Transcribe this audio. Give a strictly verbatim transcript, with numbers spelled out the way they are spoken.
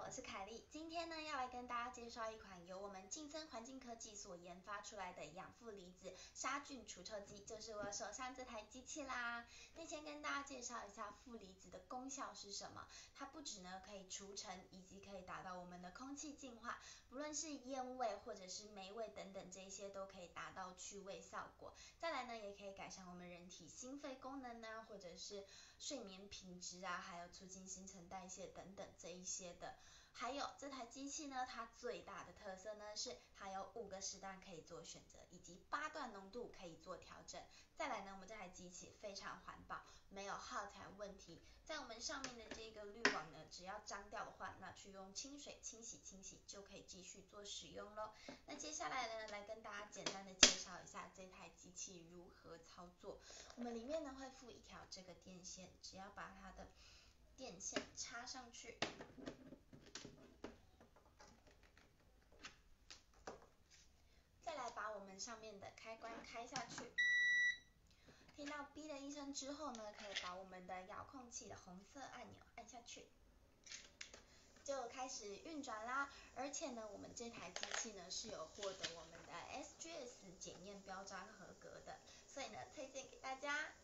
我是凯莉，今天呢要来跟大家介绍一款由我们劲森环境科技所研发出来的养负离子杀菌除臭机，就是我手上这台机器啦。那先跟大家介绍一下负离子的功效是什么，它不止呢可以除尘，以及可以达到我们的空气净化，不论是烟味或者是霉味等等，这一些都可以达到去味效果。再来呢，也可以改善我们人体心肺功能啊，或者是睡眠品质啊，还有促进新陈代谢等等这一些的。还有这台机器呢，它最大的特色呢是它有五个时段可以做选择，以及八段浓度可以做调整。再来呢，我们这台机器非常环保，没有耗材问题。在我们上面的这个滤网呢，只要脏掉的话，那去用清水清洗清洗就可以继续做使用咯。那接下来呢，来跟大家简单的介绍一下这台机器如何操作。我们里面呢会附一条这个电线，只要把它的电线插上去。再来把我们上面的开关开下去，听到哔的一声之后呢，可以把我们的遥控器的红色按钮按下去，就开始运转啦。而且呢，我们这台机器呢是有获得我们的 S G S 检验标章合格的，所以呢推荐给大家。